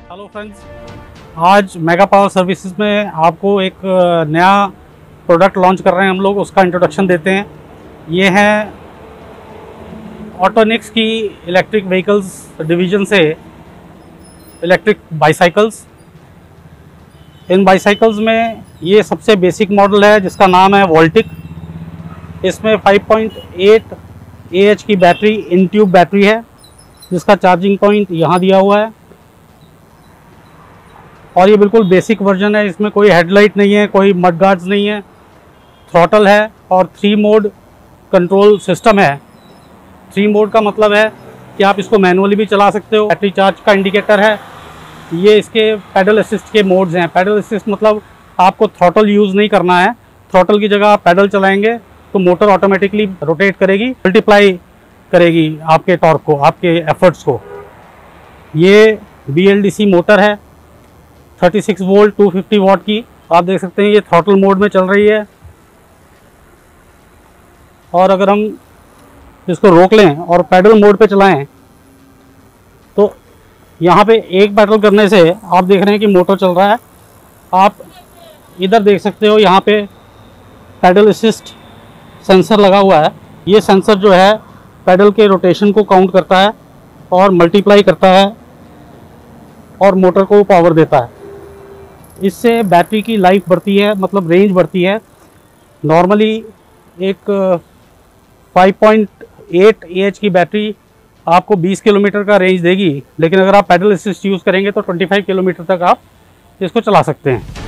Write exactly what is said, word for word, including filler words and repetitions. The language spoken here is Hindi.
हेलो फ्रेंड्स, आज मेगा पावर सर्विसेज में आपको एक नया प्रोडक्ट लॉन्च कर रहे हैं हम लोग, उसका इंट्रोडक्शन देते हैं। ये है ऑटोनिक्स की इलेक्ट्रिक व्हीकल्स डिवीज़न से इलेक्ट्रिक बाईसाइकिल्स। इन बाईसाइकिल्स में ये सबसे बेसिक मॉडल है जिसका नाम है वोल्टिक। इसमें five point eight A H की बैटरी, इन ट्यूब बैटरी है, जिसका चार्जिंग पॉइंट यहाँ दिया हुआ है। और ये बिल्कुल बेसिक वर्जन है, इसमें कोई हेडलाइट नहीं है, कोई मड गार्ड्स नहीं है। थ्रॉटल है और थ्री मोड कंट्रोल सिस्टम है। थ्री मोड का मतलब है कि आप इसको मैनुअली भी चला सकते हो। बैटरी चार्ज का इंडिकेटर है। ये इसके पैडल असिस्ट के मोड्स हैं। पैडल असिस्ट मतलब आपको थ्रॉटल यूज़ नहीं करना है। थ्रॉटल की जगह आप पैडल चलाएंगे तो मोटर ऑटोमेटिकली रोटेट करेगी, मल्टीप्लाई करेगी आपके टॉर्क को, आपके एफर्ट्स को। ये B L D C motor है, thirty six volt two fifty watt की। आप देख सकते हैं ये थ्रॉटल मोड में चल रही है। और अगर हम इसको रोक लें और पैडल मोड पे चलाएं तो यहाँ पे एक पैडल करने से आप देख रहे हैं कि मोटर चल रहा है। आप इधर देख सकते हो, यहाँ पे पैडल असिस्ट सेंसर लगा हुआ है। ये सेंसर जो है पैडल के रोटेशन को काउंट करता है और मल्टीप्लाई करता है और मोटर को पावर देता है। इससे बैटरी की लाइफ बढ़ती है, मतलब रेंज बढ़ती है। नॉर्मली एक five point eight A H की बैटरी आपको बीस किलोमीटर का रेंज देगी, लेकिन अगर आप पैडल असिस्ट यूज़ करेंगे तो पच्चीस किलोमीटर तक आप इसको चला सकते हैं।